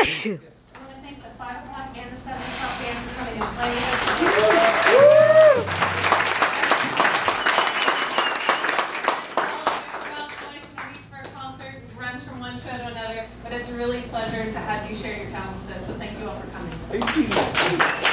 to thank the 5 o'clock and the 7 o'clock band for coming and playing. Twice a week for a concert, run from one show to another, but it's a really pleasure to have you share your talents with us, so thank you all for coming. Thank you.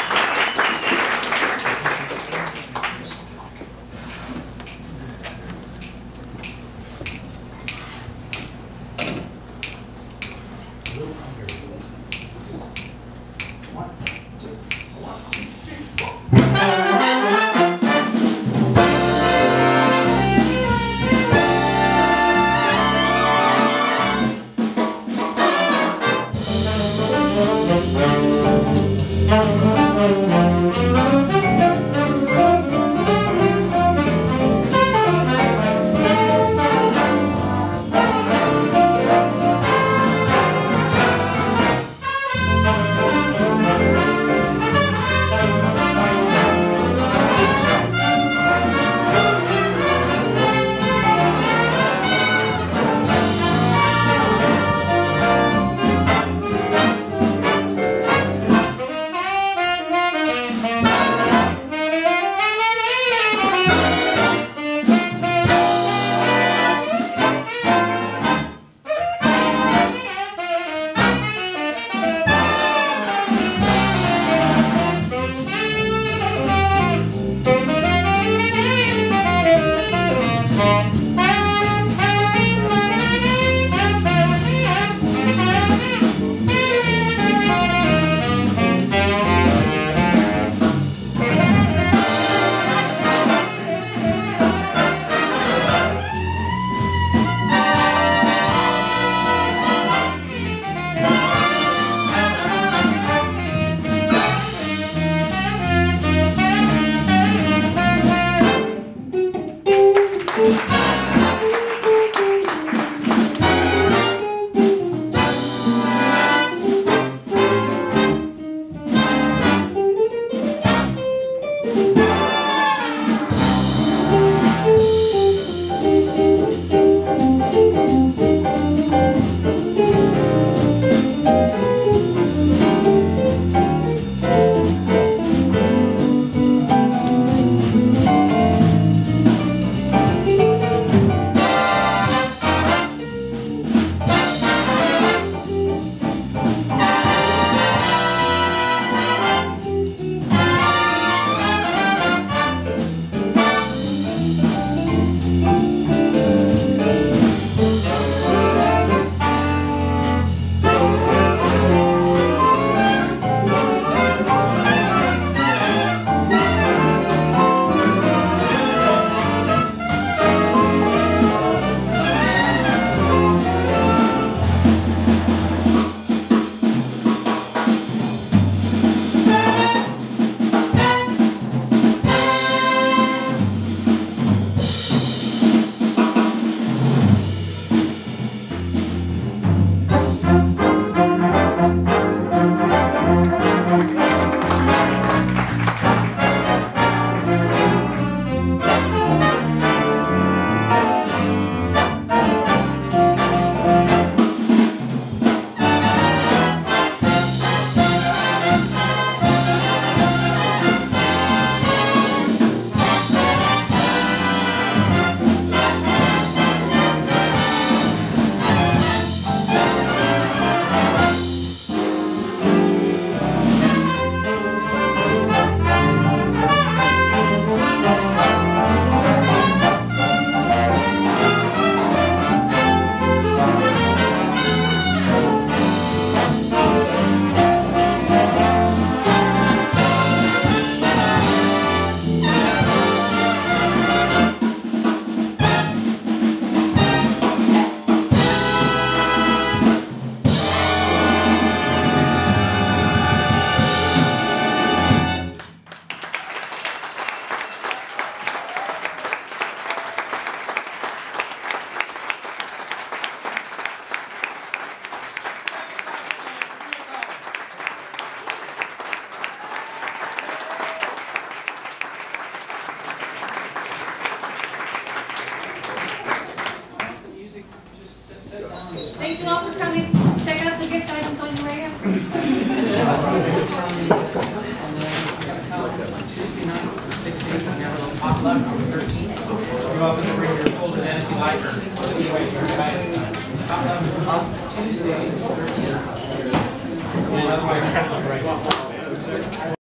top left on the 13th. You're welcome to bring your folder then if you like, or either way, you're back. Top left on Tuesday, 13th. And otherwise, try to look right.